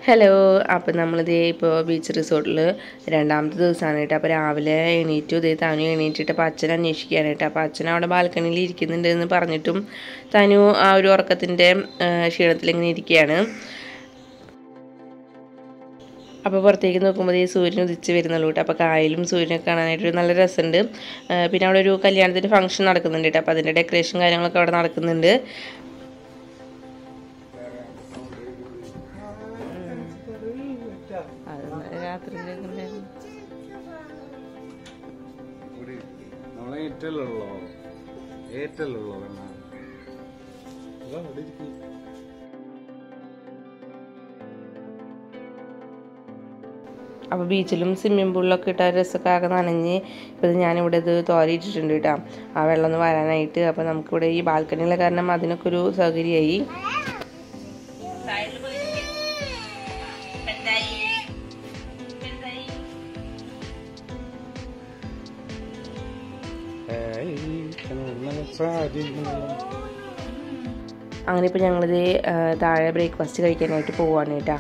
Hello, അപ്പോൾ നമ്മളിതേ ഇപ്പോൾ beach റിസോർട്ടിൽ രണ്ടാമത്തെ ദിവസമാണ് കേട്ടോ. അപ്പോൾ രാവിലെ എണീറ്റു, ഇതേ തനു എണീറ്റിട്ട് അപ്പോൾ അച്ഛൻ അന്വേഷിക്കുകയാണ് കേട്ടോ. അപ്പോൾ അച്ഛൻ അവിടെ ബാൽക്കണിയിൽ ഇരിക്കുന്നുണ്ട് എന്ന് പറഞ്ഞിട്ടും തനു ആ ഒരു ഉറക്കത്തിൻ്റെ ക്ഷീണത്തിൽ ഇങ്ങനെ ഇരിക്കുകയാണ്. അപ്പോൾ പുറത്തേക്ക് നോക്കുമ്പോൾ ഈ സൂര്യൻ ഉദിച്ച് വരുന്നുള്ളൂ കേട്ടോ. അപ്പോൾ കായലും സൂര്യനൊക്കെ കാണാനായിട്ടൊരു നല്ല രസമുണ്ട്. പിന്നെ അവിടെ ഒരു കല്യാണത്തിൻ്റെ ഫംഗ്ഷൻ നടക്കുന്നുണ്ട് കേട്ടോ. അപ്പോൾ അതിൻ്റെ ഡെക്കറേഷൻ കാര്യങ്ങളൊക്കെ അവിടെ നടക്കുന്നുണ്ട്. അപ്പോൾ ബീച്ചിലും സ്വിമ്മിംഗ് പൂളിലൊക്കെ ഇട്ട രസമൊക്കെ ആകെ നനഞ്ഞ് ഇപ്പോൾ ഞാനിവിടെ ഇത് തോരയിട്ടിട്ടുണ്ട് കേട്ടോ, ആ വെള്ളം ഒന്ന് വരാനായിട്ട്. അപ്പോൾ നമുക്കിവിടെ ഈ ബാൽക്കണിയിലെ കാരണം അതിനൊക്കെ ഒരു സൗകര്യമായി. അങ്ങനെ ഇപ്പോൾ ഞങ്ങളിത് താഴെ ബ്രേക്ക്ഫാസ്റ്റ് കഴിക്കാനായിട്ട് പോവാണ് കേട്ടോ.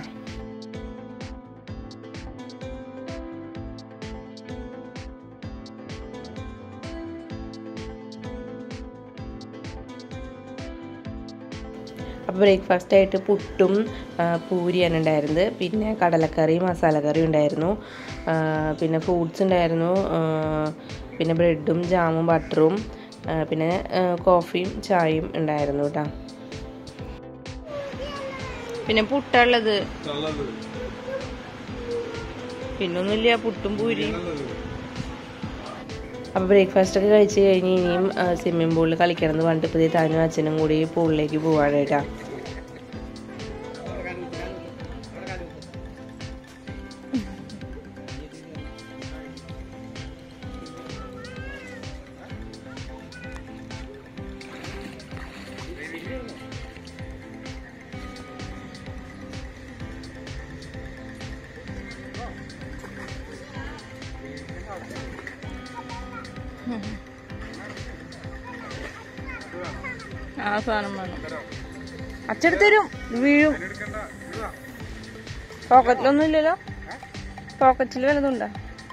അപ്പോൾ ബ്രേക്ക്ഫാസ്റ്റായിട്ട് പുട്ടും പൂരിയാണ് ഉണ്ടായിരുന്നത്. പിന്നെ കടലക്കറി മസാലക്കറി ഉണ്ടായിരുന്നു. പിന്നെ ഫ്രൂട്ട്സ് ഉണ്ടായിരുന്നു. പിന്നെ ബ്രെഡും ജാമും ബട്ടറും പിന്നെ കോഫിയും ചായയും ഉണ്ടായിരുന്നു കേട്ടോ. പിന്നെ പുട്ടുള്ളത്, പിന്നൊന്നുമില്ല, പുട്ടും പൂരിയും. അപ്പോൾ ബ്രേക്ക്ഫാസ്റ്റൊക്കെ കഴിച്ച് കഴിഞ്ഞ് ഇനിയും സ്വിമ്മിംഗ് പൂളിൽ കളിക്കണം എന്ന് പറഞ്ഞിട്ട് ഇപ്പോൾ താനും അച്ഛനും കൂടി പൂളിലേക്ക് പോവാണ് കേട്ടോ. ആ സാധനം വേണം, അച്ചെടുത്ത് തരും, വീഴും. പോക്കറ്റിലൊന്നും ഇല്ലല്ലോ, പോക്കറ്റിൽ വല്ലതുണ്ടോ?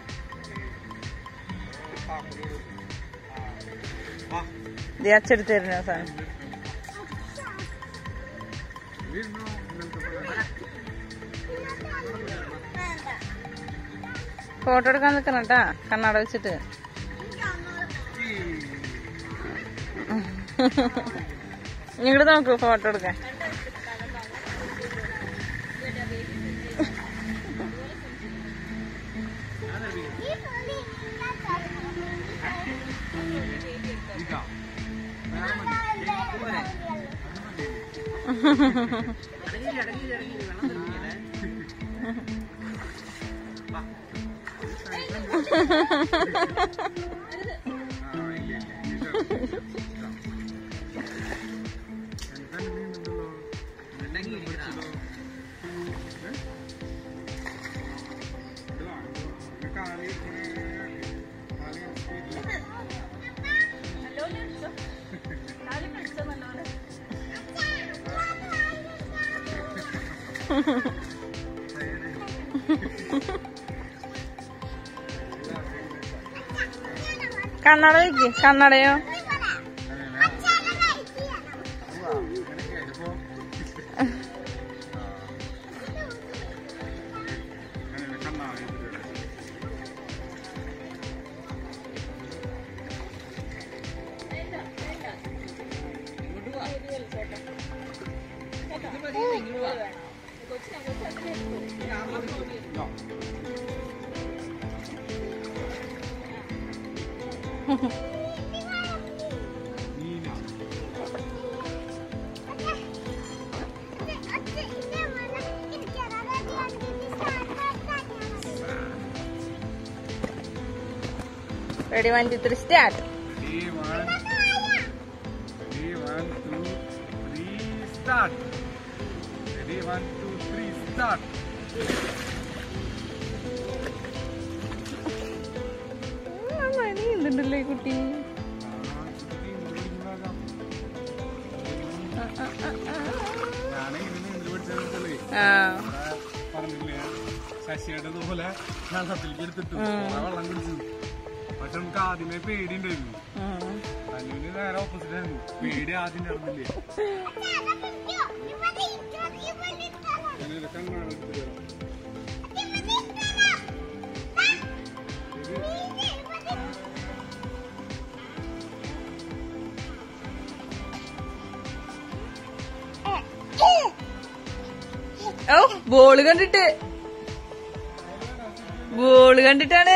ഇത് അച്ചെടുത്ത് തരുന്ന സാധനം. ഫോട്ടോ എടുക്കാൻ നിൽക്കണം കേട്ടാ, കണ്ണാട വെച്ചിട്ട്. ഇങ്ങോട്ട് നോക്കൂ, ഫോട്ടോ എടുക്കാൻ. കണ്ണട വയ്ക്ക്, കണ്ണടയോ? Ready, 1, 2, 3, start. Ready, 1, 2, 3, start. Ready, 1, 2, 3, start. Mani എന്തുണ്ടല്ലേ കുട്ടി? പറഞ്ഞില്ലേ ശശിയുടെ ഇതുപോലെ വെള്ളത്തിലേക്ക് എടുത്തിട്ടു വെള്ളം കുടിച്ചു. പക്ഷെ നമുക്ക് ആദ്യമേ പേടി ഉണ്ടായിരുന്നു. തനുവിന് നേരെ ഓപ്പോസിറ്റ് ആയിരുന്നു. പേടി ആദ്യം നടന്നില്ലേ. ഓ ബോള് കണ്ടിട്ടാണ്.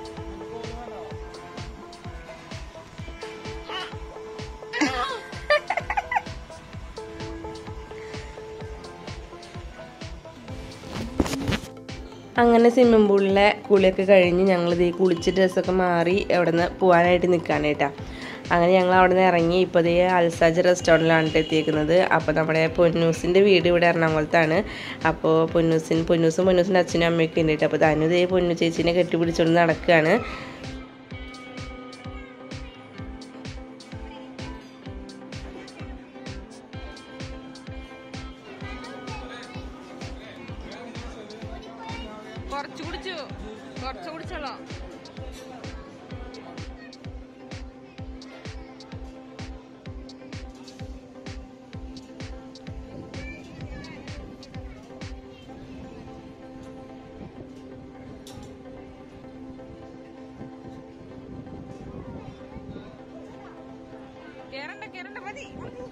അങ്ങനെ സ്വിമ്മിംഗ് പൂളിലെ കുളിയൊക്കെ കഴിഞ്ഞ് ഞങ്ങളിത് കുളിച്ച് ഡ്രസ്സൊക്കെ മാറി അവിടെ നിന്ന് പോകാനായിട്ട് നിൽക്കാനായിട്ടാണ്. അങ്ങനെ ഞങ്ങൾ അവിടെ നിന്ന് ഇറങ്ങി. ഇപ്പോൾ ഇതേ അൽസാജ് റെസ്റ്റോറൻറ്റിലാണ് എത്തിയിരിക്കുന്നത്. അപ്പോൾ നമ്മുടെ പൊന്നൂസിൻ്റെ വീട് ഇവിടെ എറണാകുളത്താണ്. അപ്പോൾ പൊന്നൂസും പൊന്നൂസിൻ്റെ അച്ഛനും അമ്മയൊക്കെ ഉണ്ട്. അപ്പോൾ തനു ഇതേ പൊന്നു ചേച്ചീനെ കെട്ടിപ്പിടിച്ചുകൊണ്ട് നടക്കുകയാണ്. കുറച്ച് കുടിച്ചോളാം. കേറണ്ട മതി.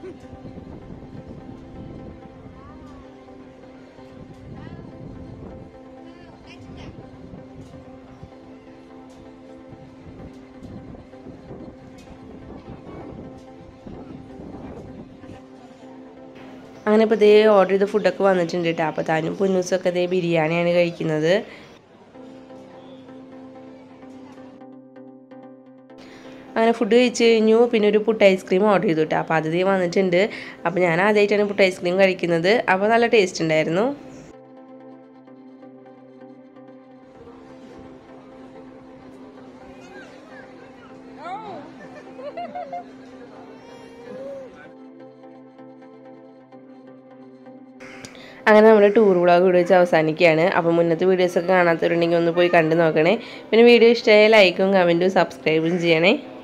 അങ്ങനെ ഇപ്പോൾ ഇതേ ഓർഡർ ചെയ്ത ഫുഡൊക്കെ വന്നിട്ടുണ്ട് കേട്ടോ. അപ്പോൾ താനും പൊന്നൂസൊക്കെ ഇതേ ബിരിയാണിയാണ് കഴിക്കുന്നത്. അങ്ങനെ ഫുഡ് കഴിച്ച് കഴിഞ്ഞു. പിന്നെ ഒരു പുട്ട് ഐസ്ക്രീം ഓർഡർ ചെയ്തു കേട്ടോ. അപ്പോൾ അത് വന്നിട്ടുണ്ട്. അപ്പോൾ ഞാൻ ആദ്യമായിട്ടാണ് പുട്ട് ഐസ്ക്രീം കഴിക്കുന്നത്. അപ്പോൾ നല്ല ടേസ്റ്റ് ഉണ്ടായിരുന്നു. അങ്ങനെ നമ്മുടെ ടൂർ വ്ളോഗ് ഇവിടെ വെച്ച് അവസാനിക്കുകയാണ്. അപ്പോൾ മുന്നത്തെ വീഡിയോസൊക്കെ കാണാത്തവരുണ്ടെങ്കിൽ ഒന്ന് പോയി കണ്ടു നോക്കണേ. പിന്നെ വീഡിയോ ഇഷ്ടമായ ലൈക്കും കമൻറ്റും സബ്സ്ക്രൈബും ചെയ്യണേ.